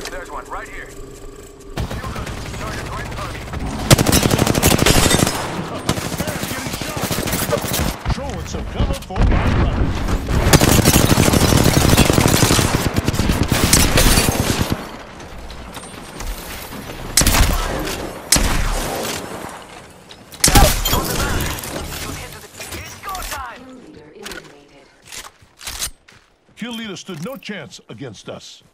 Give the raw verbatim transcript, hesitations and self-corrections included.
There's one right here. Target right in front of you. Getting shot. Throwing some cover for my brother. Kill leader stood no chance against us.